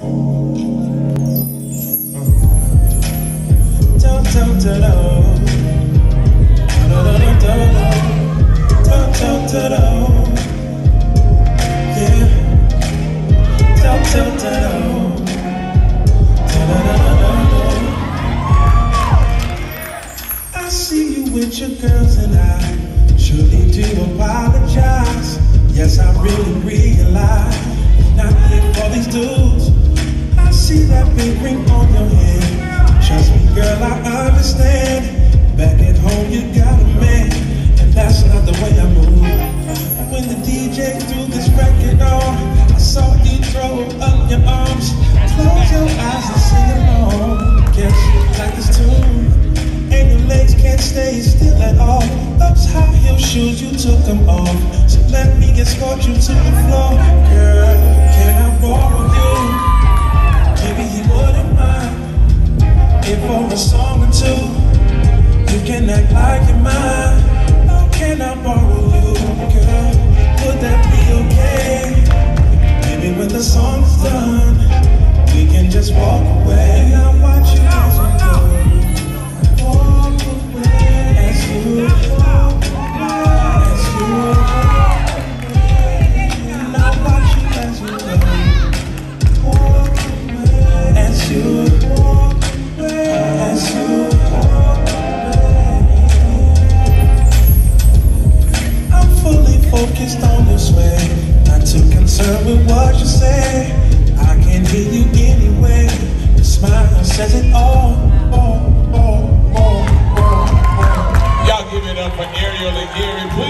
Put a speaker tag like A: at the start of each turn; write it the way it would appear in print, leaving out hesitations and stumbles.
A: I see you with your girls and I surely do apologize. Yes, I really realize not here for these dudes. I see that big ring on your hand. Trust me, girl, I understand. Back at home, you got a man, and that's not the way I move. When the DJ threw this record on, I saw you throw up your arms, close your eyes and sing along. Guess you like this tune, and your legs can't stay still at all. Those high heel shoes, you took them off, so let me escort you to the floor. Girl, can I borrow you? Maybe he wouldn't mind if for a song or two you can act like you're mine. Oh, can I borrow you, girl? Would that be okay? Maybe when the song's done, we can just walk away. And I'll watch you as we go. Walk away as you walk away, as you walk away. And I'll watch you as you go. Walk away as you walk away, as you walk away. I'm fully focused on this way, not too concerned with what you say. I can hear you anyway. The smile says it all. Y'all give it up for Ariel and Gary.